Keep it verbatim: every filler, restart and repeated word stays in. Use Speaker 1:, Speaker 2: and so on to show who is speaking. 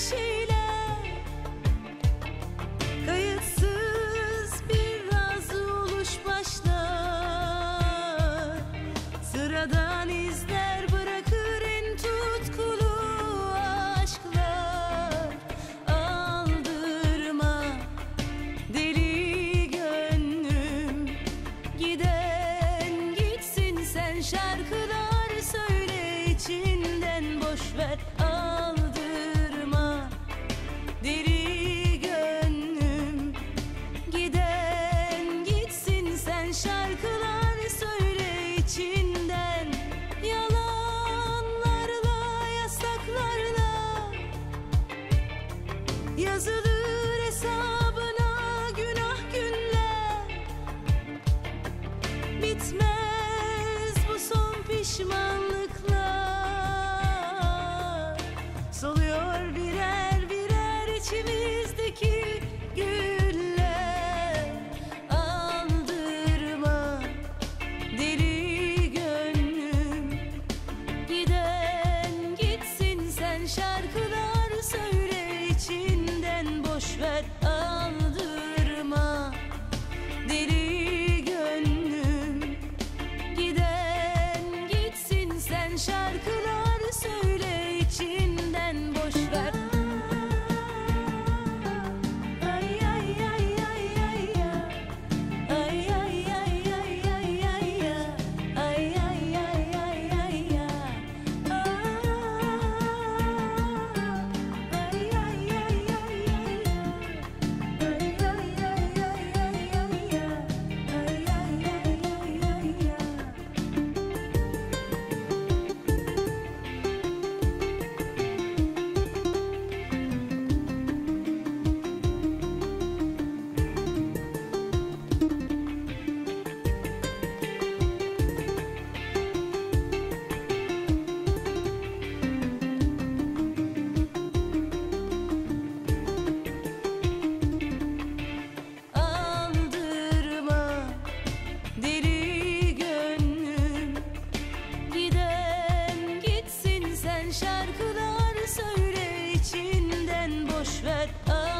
Speaker 1: şeyler, kayıtsız biraz oluş başlar. Sıradan izler bırakır en tutkulu aşklar. Aldırma deli gönlüm, giden gitsin sen, şarkılar söyle içinden, boşver. Aldırma deli gönlüm, giden gitsin sen, şarkılar söyle içinden. Yalanlarla, yasaklarla yazılır hesabına günah günler. Bitmez bu son pişmanlıklar, soluyor birer birer içimizdeki güller. Aldırma deli gönlüm, giden gitsin sen, şarkılar söyle içinden, boşver. Aldırma deli gönlüm, giden gitsin sen, şarkılar söyle içinden, boşver. Ay ay ay ay ay ya, ay ay ay ay ay ay ya, ay ay ay ay ay ya, ay ay ay ay ay ya, ay ay ay ay ay ya, ay ay ay ay ay ya. Aldırma deli gönlüm, giden gitsin sen, şarkılar söyle içinden, boşver.